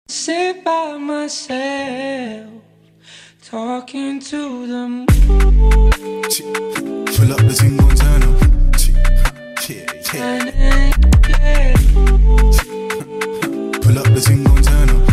Sit by myself, talking to the moon. Pull up the thing, gon' turn up. Yeah. Yeah. Pull up the thing, gon' turn up.